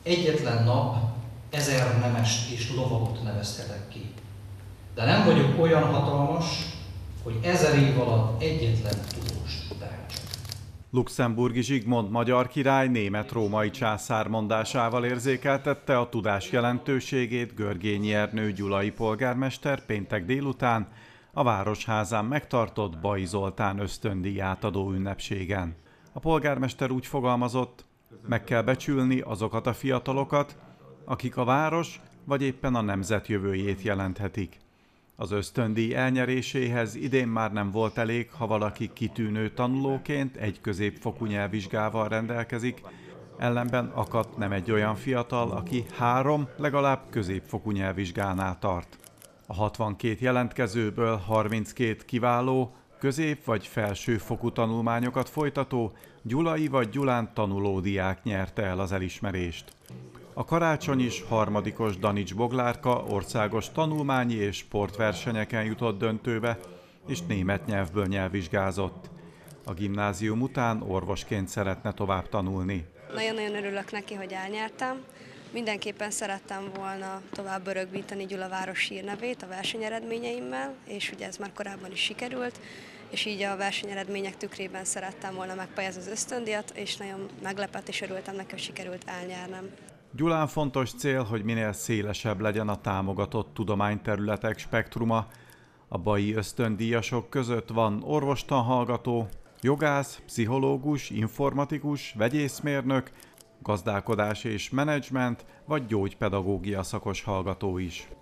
Egyetlen nap 1000 nemest és lovagot nevezhetek ki. De nem vagyok olyan hatalmas, hogy 1000 év alatt egyetlen tudóst teremtsek. Luxemburgi Zsigmond magyar király német-római császár mondásával érzékeltette a tudás jelentőségét Görgényi Ernő gyulai polgármester péntek délután a Városházán megtartott Bai Zoltán ösztöndíj átadó ünnepségen. A polgármester úgy fogalmazott, meg kell becsülni azokat a fiatalokat, akik a város vagy éppen a nemzet jövőjét jelenthetik. Az ösztöndíj elnyeréséhez idén már nem volt elég, ha valaki kitűnő tanulóként egy középfokú nyelvvizsgával rendelkezik, ellenben akadt nem egy olyan fiatal, aki 3 legalább középfokú nyelvvizsgánál tart. A 62 jelentkezőből 32 kiváló, közép- vagy felsőfokú tanulmányokat folytató, gyulai vagy gyulán tanuló diák nyerte el az elismerést. A karácsony is harmadikos Danics Boglárka országos tanulmányi és sportversenyeken jutott döntőbe, és német nyelvből nyelvvizsgázott. A gimnázium után orvosként szeretne tovább tanulni. Nagyon-nagyon örülök neki, hogy elnyertem. Mindenképpen szerettem volna tovább örökbíteni Gyula város hírnevét a versenyeredményeimmel, és ugye ez már korábban is sikerült, és így a versenyeredmények tükrében szerettem volna megpályázni az ösztöndíjat, és nagyon meglepett és örültem neki, hogy sikerült elnyernem. Gyulán fontos cél, hogy minél szélesebb legyen a támogatott tudományterületek spektruma. A bai ösztöndíjasok között van orvostanhallgató, jogász, pszichológus, informatikus, vegyészmérnök, gazdálkodás és menedzsment vagy gyógypedagógia szakos hallgató is.